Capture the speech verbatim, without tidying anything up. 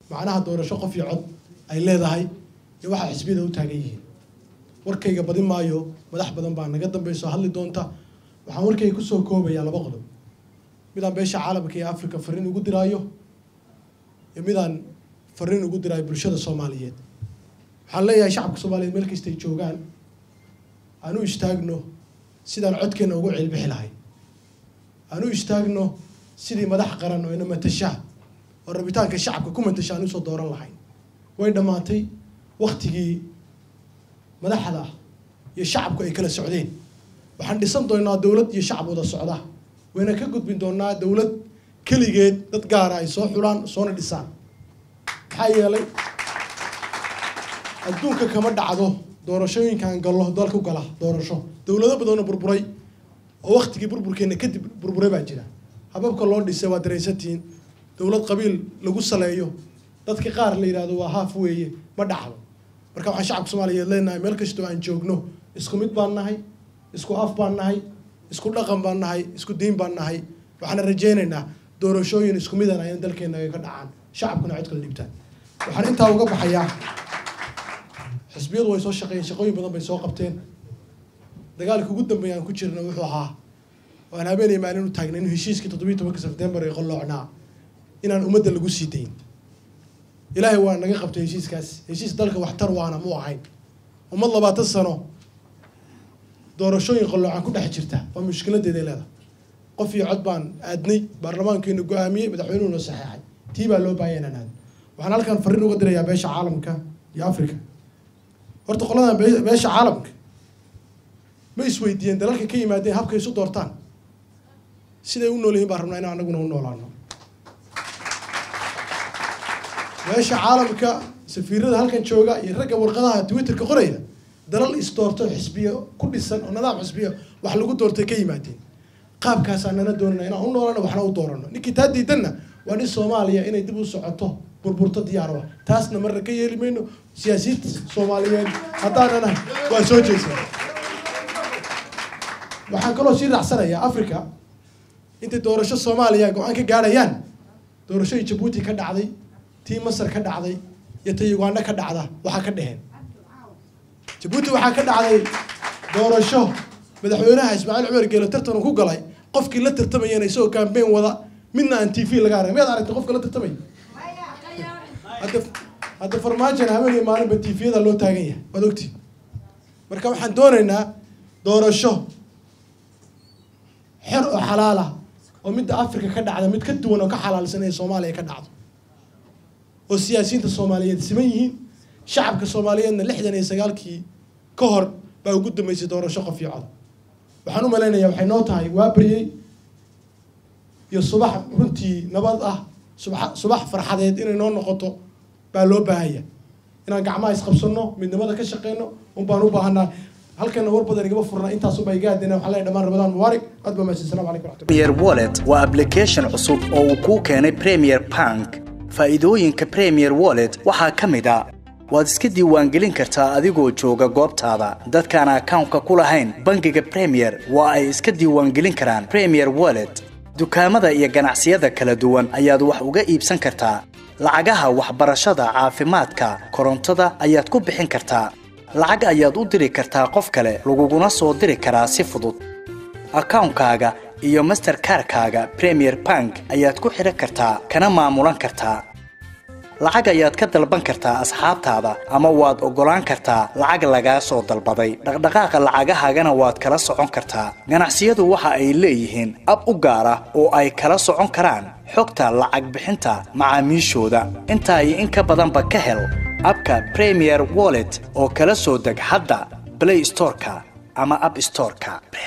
macnaha doorasho qof iyo cod ay leedahay iyo waxa xisbiyada u taagan yihiin warkayga badin maayo madax badan baa naga dambayso hadli doonta waxaan warkayga ku soo koobayaa laba qodob midaan beesha caalamka iyo Afrika fariin ugu diraayo iyo midaan fariin ugu diraayo bulshada Soomaaliyeed waxaan leeyahay shacabka Soomaaliyeed meel kasta ay joogaan aanu istaagno sidaan codkeena ugu cilbixi lahayn aanu istaagno sidii madax qaran oo ina matasha oo rabitaanka shacabka ku matasha aanu soo dooran lahayn way dhamaatay waqtigii madaxda iyo shacabku ay kala socdeen waxaan dhisan doonaa dawlad iyo shacab wada socda wayna ka gudbin doonaa dawlad kaligeed dad gaar ah ay soo xulaan soo dhisaan maxaa yeelay adduunka kama dhacdo doorashooyinkan gallo dalku gala doorasho dawlado badan oo burburay oo waqtigii burburkeena kadib burburay baa jira hababka loo dhisay waa dareysatiin dawlad qabiil lagu saleeyo dadka qaar la yiraahdo waa haaf weeye ma dhacdo marka waxaan shacabka Soomaaliyeed leenahay meel kasta oo aan joogno isku mid baan nahay isku af baan nahay isku dhaqan baan nahay isku diin baan nahay waxaan rajaynaynaa doorashooyin isku mid ah in dalkeena ay ka dhacaan shacabkuna cod kala dhibtaan waxaan intaa uga baxayaa xisbiyadu way soo shaqeeyeen shaqooyin badan bay soo qabteen dagaalka ugu dambeeyay aan ku jirno wuxuu ahaa oo aan habeenay maalin u taagnay in heshiiskii toddoba iyo tobanka Sebtembar ay qoloocnaa inaan ummadda lagu sii deyn ilaahay waa naga qabtay heshiiskaas heshiis dalka wax tar waana mu ahayn ummad labaatan sano doorashooyin qoloocan ku dhex jirta waa mushkiladeeda leedahay qof iyo cod baan aadnay baarlamaankeenu go'aamiyay madaxweynuhu saxeexay tii baa loo baahan yahay waxaan halkan fariin uga dirayaa beesha caalamka iyo Afrika horta qoladan beesha caalamka ma isweydiiyeen dalalka ka yimaadeen habka isu doortaan siday u nool yihiin baan rabnaa in anaguna u noolaano beesha caalamka safiirada halkan jooga iyo ragga warqadaha Twitter ka qoraya dalal is doorto xisbiyo ku dhisan oo nidaam xisbiyo wax lagu doortay ka yimaadeen qaabkaas aanana doonayna inaan u noolaano waxna u doorano ninkii taa diidanna waa in Soomaaliya inay dib u socoto burburto diyaar ah taasna marna ka yeeli mayno siyaasiyiinta Soomaaliyeed hadaana waa soo jeesay waxaan kaloo sii raacsanayaa Afrika inta doorasho Soomaaliya go'aan ka gaarayaan doorasho Djibouti ka dhacday tii Masar ka dhacday iyo tii Uganda ka dhacda waxa ka dhaheen Djibouti waxa ka dhacday doorasho madaxweynaha Ismaaciil Cumar Geelo tartan ku galay qofkii la tartamayay isoo campaign wada midna aan T V laga arag meed aragtay qofka la tartamay hadda hadda farmaajo habeenay maalinba T V-da loo taagan yahay wad ogtii marka waxaan doonaynaa doorasho xir oo xalaal ah oo mid Afrika ka dhacda mid ka duwan oo ka xalaalsan ee Soomaaliya ka dhacdo oo siyaasiyiinta Soomaaliyeed siman yihiin shacabka Soomaaliyeedna lixdan iyo sagaalkii ka hor baa ugu dambeysay doorasho qof iyo cod waxaan u maleynayaa waxay noo tahay waa bariyay iyo subax runtii nabad ah subax subax farxadeed inay noo noqoto baa loo baahaya inaan gacmaha isqabsano midnimada ka shaqeyno un baan u baahanaa halkan war badan igaba furna intaas oo bay gaadina waxa la dhamaan Ramadan Mubarak aad baa mahadsan salaam alaykum Premier Wallet waa application cusub oo uu ku keenay Premier Bank faa'iidooyinka Premier Wallet waxaa kamid ah waad iska diiwaangelin kartaa adigoo jooga goobtaada dadkaan account-ka ku lahayn bangiga Premier waa ay iska diiwaangelin karaan Premier Wallet dukaamada iyo ganacsiyada kala duwan ayaad wax uga iibsan kartaa lacagaha waxbarashada caafimaadka korontada ayaad ku bixin kartaa lacag ayaad u diri kartaa qof kale laguguna soo diri karaa si fudud account-kaaga iyo Mastercard-kaaga Premier Bank ayaad ku xiran kartaa kana maamulan kartaa lacag ayaad ka dalban kartaa asxaabtaada ama waad ogolaan kartaa lacag laga soo dalbaday dhaqdhaqaaqa lacagahagana waad kala socon kartaa ganacsiyadu waxa ay leeyihiin ab u gaar ah oo ay kala socon karaan xogta lacag bixinta macaamiishooda inta ay in ka badan ba ka hel abka Premier Wallet oo kala soo deg hadda Play Store-ka ama App Store-ka